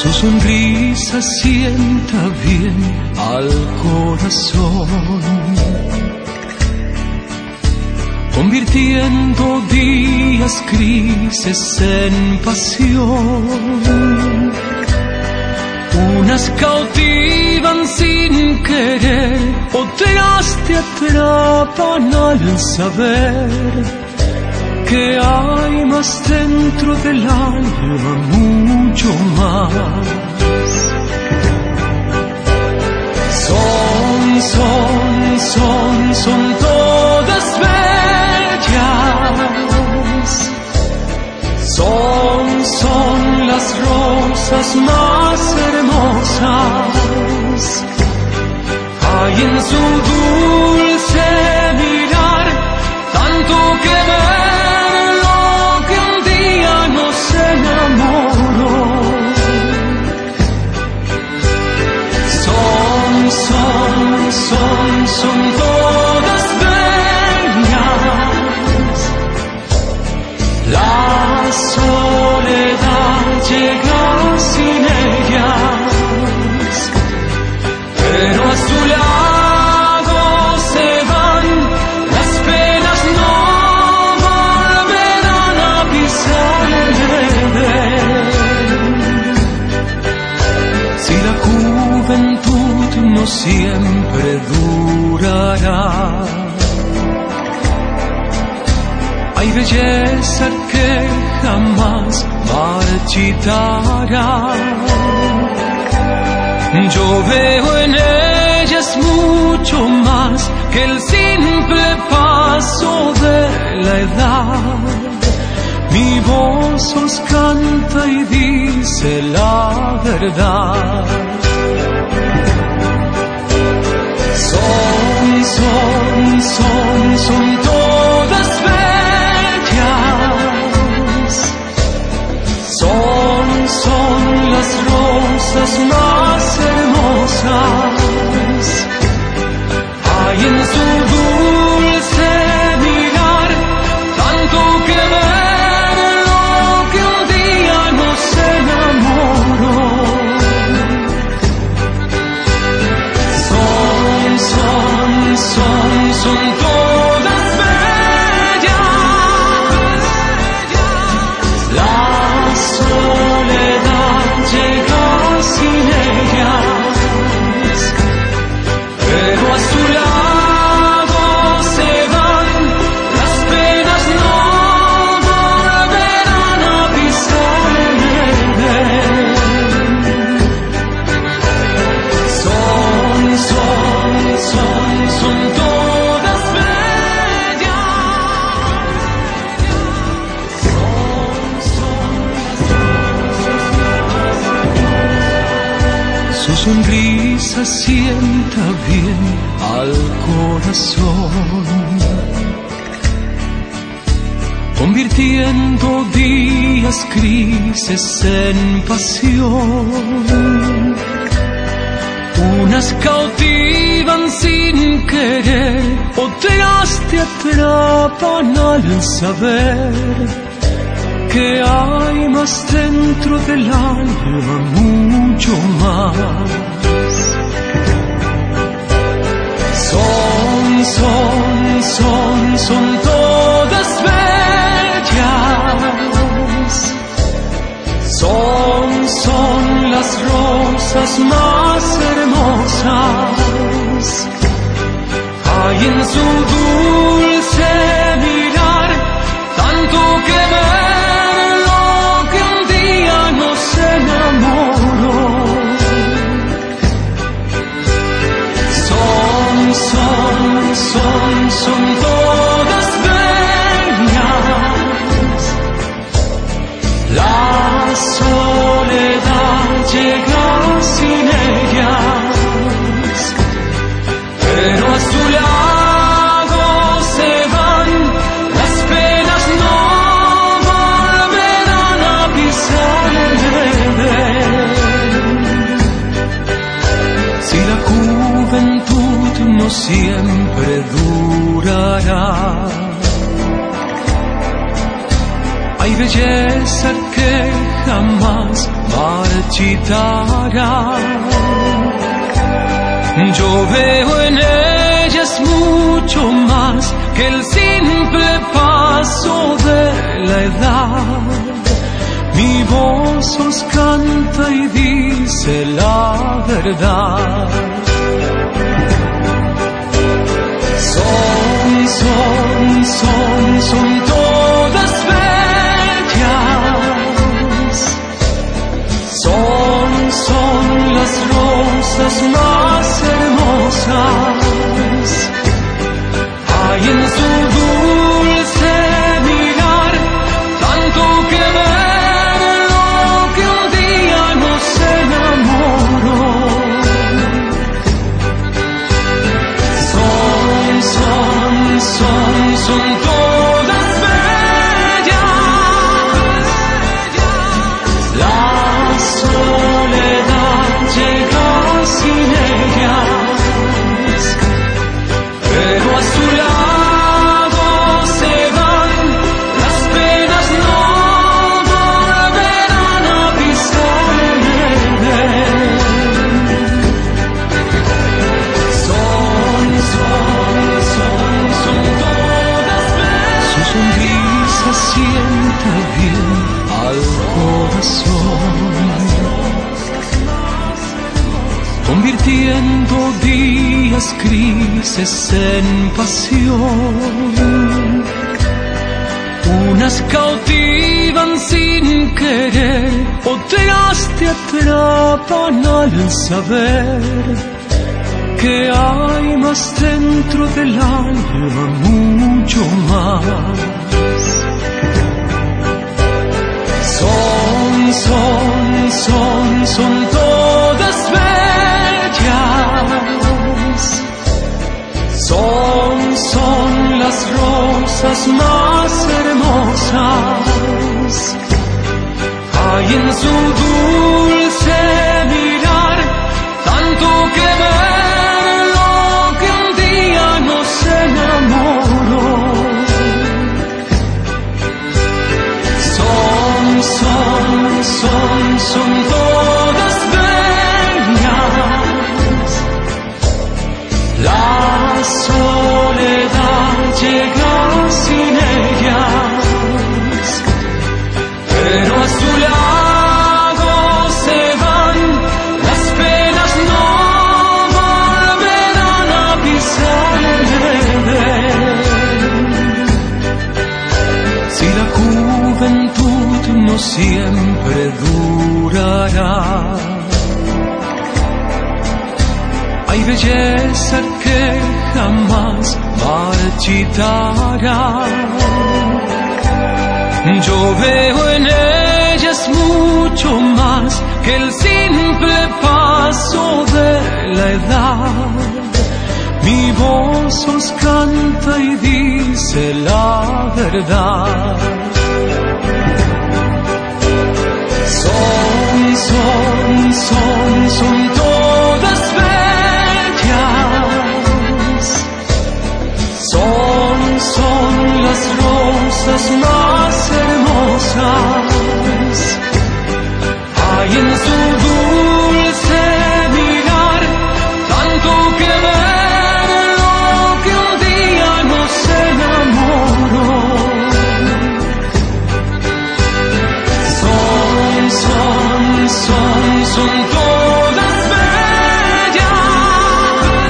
Su sonrisa sienta bien al corazón, convirtiendo días grises en pasión. Unas cautivan sin querer, otras te atrapan al saber que hay más dentro del alma, mucho más. Son todas bellas. Son las rosas más hermosas. Hay en su dulce mirar tanto que ver lo que un día nos enamoró. Son todas bellas. La soledad llega sin ellas, pero a su lado se van. Las penas no volverán a pisar el redén. Si la juventud no siempre durará, hay belleza que jamás marchitará. Yo veo en ellas mucho más que el simple paso de la edad. Mi voz os canta y dice la verdad. Son todas bellas. Son las rosas más hermosas. Hay en su dulce mirar tanto que ver lo que un día nos enamoró. Son todas bellas. La soledad llega sin ellas, pero a su lado se van. Las penas no volverán a pisar el redén. Son todas bellas. Su sonrisa sienta bien al corazón, convirtiendo días grises en pasión. Unas cautivan sin querer, otras te atrapan al saber que hay más dentro del alma, mucho más. Son todas bellas. Son las rosas más hermosas. Hay en su dulce mirar tanto que ver lo que un día nos enamoró. Son todas bellas. La soledad llega sin ellas, pero a su lado se van. Las penas no volverán a pisar el redén. Si la juventud no siempre durará, hay belleza que jamás marchitará. Yo veo en ellas mucho más que el simple paso de la edad. Mi voz os canta y dice la verdad. Son todas bellas. Son las rosas más hermosas. Hay en su dulce mirar tanto que ver lo que un día nos enamoró. Son todas bellas. La soledad llega sin ellas, pero a su lado se van. Las penas no volverán a pisar en él. Son su sonrisa sienta bien al corazón, convirtiendo días grises en pasión. Unas cautivan sin querer, otras te atrapan al saber que hay más dentro del alma, mucho más. Son todas bellas. Son las rosas más hermosas. Hay en su dulce mirar tanto que ver lo que un día nos enamoró. Son todas bellas. La soledad llega sin ellas, pero a su lado se van. Las penas no volverán a pisar el si la juventud no siempre durará. Hay belleza que jamás marchitará. Yo veo en ellas mucho más que el simple paso de la edad. Mi voz os canta y dice la verdad. Son todas bellas. Son las rosas más hermosas. Hay en su dulce mirar tanto que ver lo que un día nos enamoró. Son todas bellas.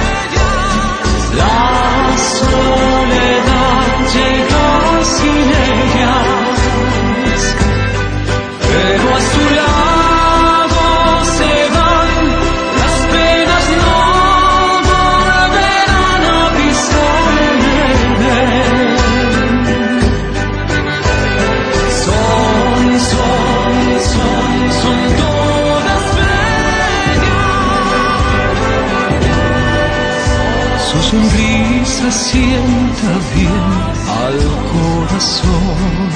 La soledad llega sin ellas, pero a su lado se van. Las penas no volverán a pisar en él. Son todas bellas. Su sonrisa sienta bien al corazón,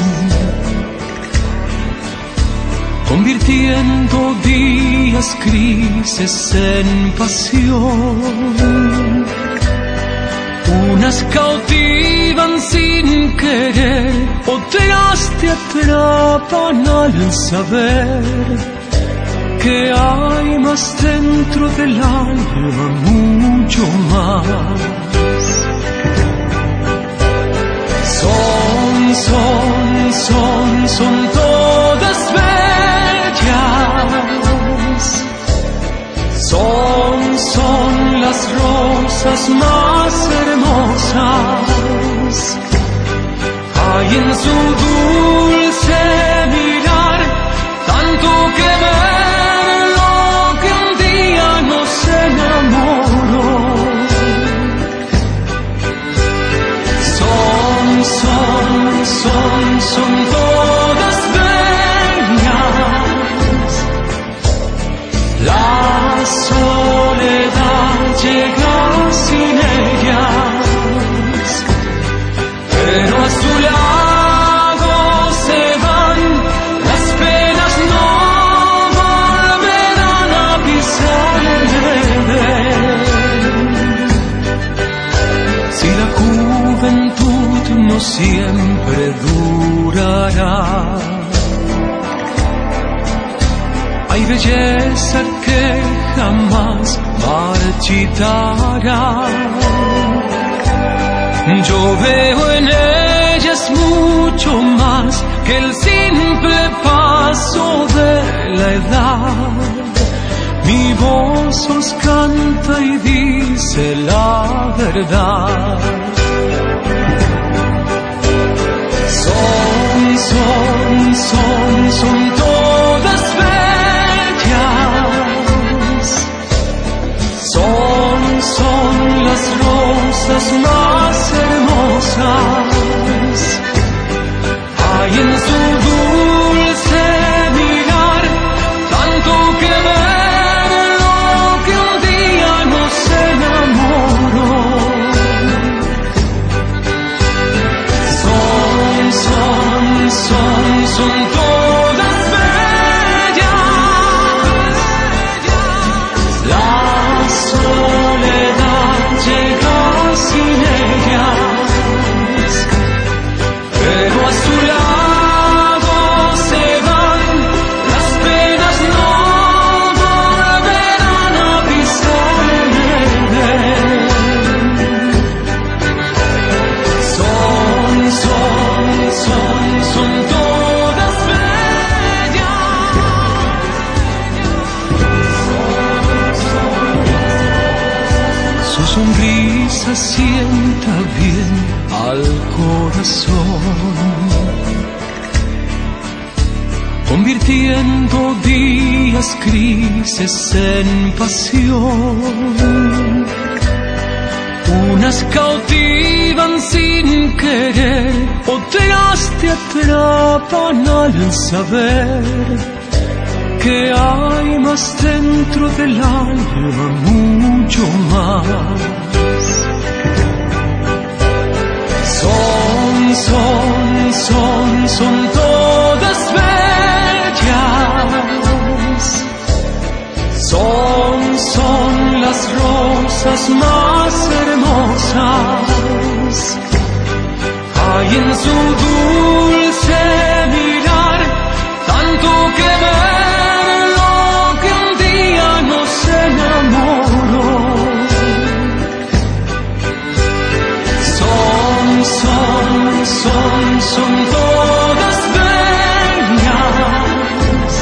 convirtiendo días grises en pasión. Unas cautivas cautivan sin querer, otras te atrapan al saber que hay más dentro del alma, mucho más. Son todas bellas. Son las rosas más hermosas. Hay en su dulce mirar tanto que ver lo que un día nos enamoró. Son todas bellas. La soledad llega sin ellas, pero a su lado se van, las penas no volverán a pisar el redén. Si la juventud no siempre durará, hay belleza que jamás marchitará. Yo veo en ellas mucho más que el simple paso de la edad. Mi voz os canta y dice la verdad. Son todas bellas. Son las rosas más hermosas. Hay en su dulce mirar tanto que ver lo que un día nos enamoró. Son todas bellas. La soledad llega sin ellas, pero a su lado se van, las penas no volverán a pisar el redén. Son todas bellas. Su sonrisa sienta bien al corazón, convirtiendo días grises en pasión. Unas cautivan sin querer, otras te atrapan al saber que hay más dentro del alma, mucho más. Son todas bellas. Son las rosas más hermosas. Hay en su dulce mirar tanto que ver lo que un día nos enamoró. Son todas bellas.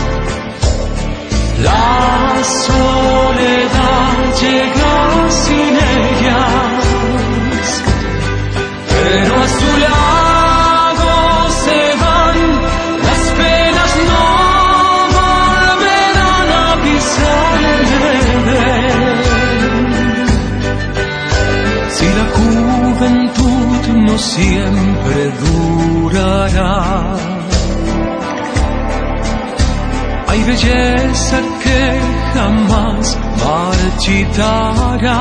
La soledad llega sin ellas, pero a su lado se van, las penas no volverán a pisar el redén. Si la juventud no siempre durará, hay belleza que jamás marchitará.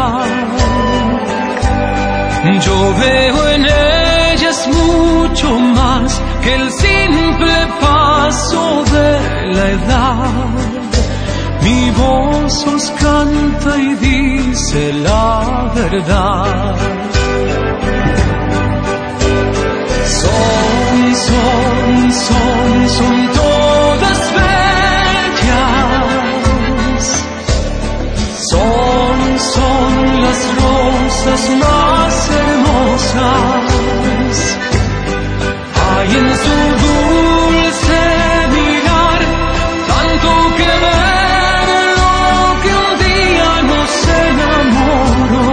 Yo veo en ellas mucho más que el simple paso de la edad. Mi voz os canta y dice la verdad. quizás hay en su dulce mirar tanto que ver lo que un día nos enamoró.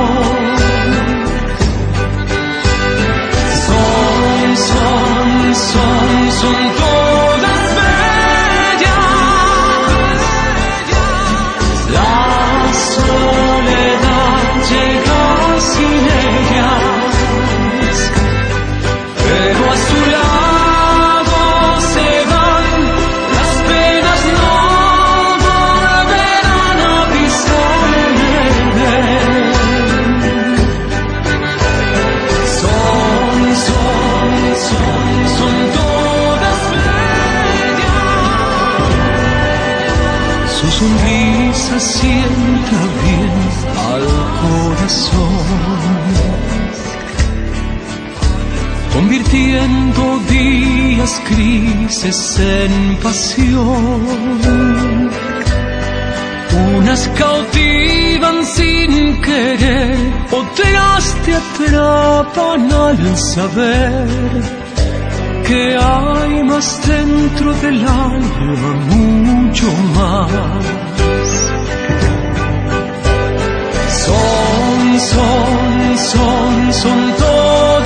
Son todas bellas. La soledad llega sin ellas, pero a su lado se van, las penas no volverán a pisarle. Son todas bellas. Su sonrisa sienta bien al corazón, convirtiendo días grises en pasión. Unas cautivan sin querer, otras te atrapan al saber que hay más dentro del alma, mucho más. Son todas